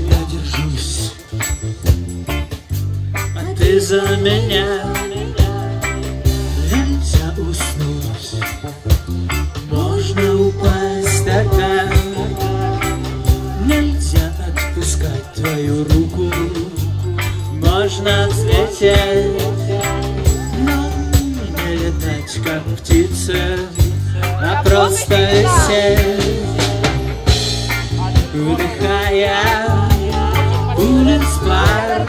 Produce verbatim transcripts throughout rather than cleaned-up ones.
я держусь, а ты за меня. Нельзя уснуть, можно упасть тогда. Нельзя отпускать твою руку, можно взлететь, но не летать, как птица, а просто сесть. Вдыхая улиц пар,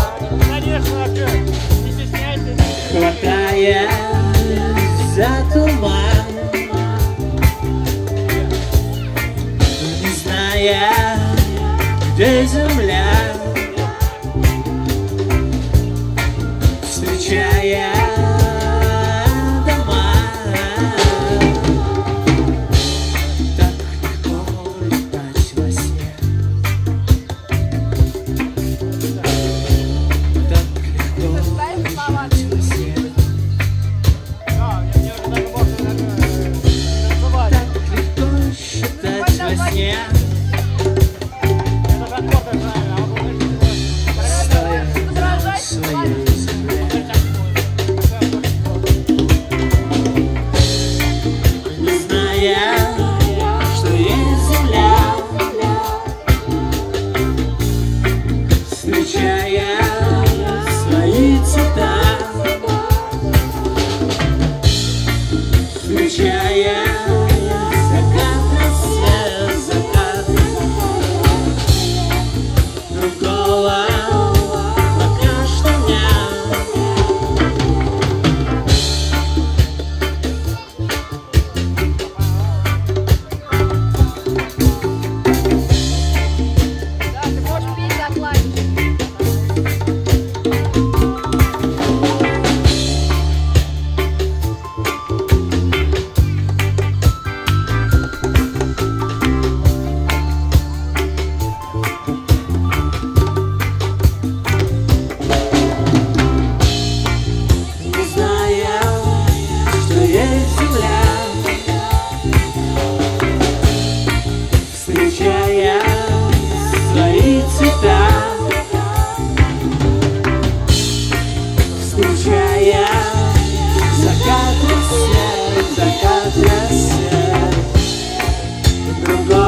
хватая за туман, не зная, где земля, встречая дома. Так легко летать во сне, так легко жить во сне, так легко считать во сне. Стоя на своей земле, не зная, что есть земля, встречая свои цвета, встречая закат, рассвет, закат другого пока что нет. Да, ты можешь пить за клавиши. Не зная, что есть земля, встречая свои цвета, встречая закат, рассвет, закат, рассвет другого